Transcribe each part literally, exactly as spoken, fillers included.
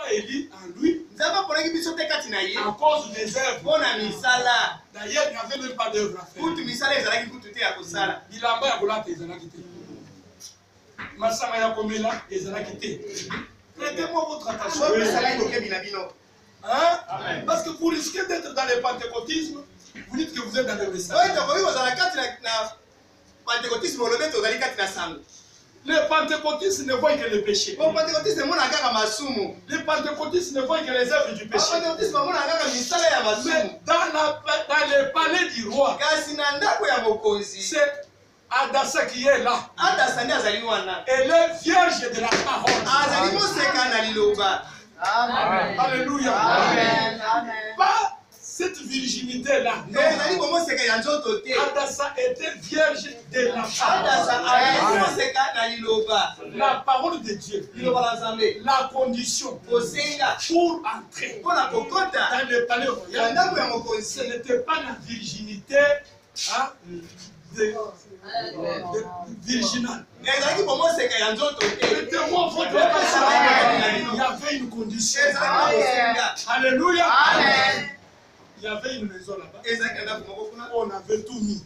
élu en lui à cause des œuvres. D'ailleurs, il n'y avait même pas d'œuvre à faire. Bilamba ya kolata ezalaki te. Masanga ya komela ezalaki te. Prêtez-moi votre attention. Hein? Parce que vous risquez d'être dans le pentecôtisme, vous dites que vous êtes dans le message. Les pentecôtistes ne voient que le péché. Les pentecôtistes ne voient que les œuvres du péché. Mais dans, la, dans le palais du roi, c'est Adassa qui est là. Elle est vierge de la parole. Amen. Alléluia. Amen. Pas cette virginité-là. Adassa était vierge de la parole. La parole de Dieu. La condition pour entrer dans le palais royal, ce n'était pas la virginité hein, de, de, de virginale. Mettez-moi votre attention. Il y avait une condition. Alléluia. Amen. Il y avait une maison là-bas. On avait tout mis.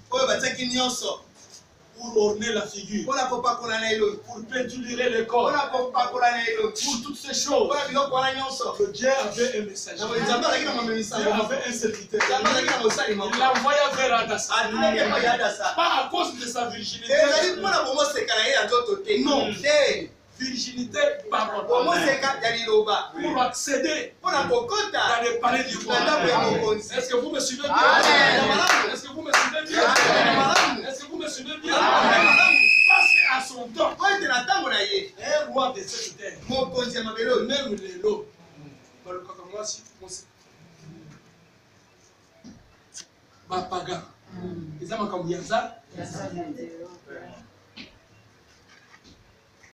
Pour orner la figure. Pour peinturer le corps. Pour toutes ces choses. Que Dieu avait un message. Dieu avait un serviteur. Il l'envoya vers Adassa. Pas à cause de sa virginité. Non. Virginité parole. Pour accéder dans le palais du roi. Est-ce que vous me suivez bien? Est-ce que vous me suivez bien? Est-ce que vous me suivez bien? Parce qu'à son temps, un roi de cette terre, même les lots, Bapaga, ils ont comme Yaza.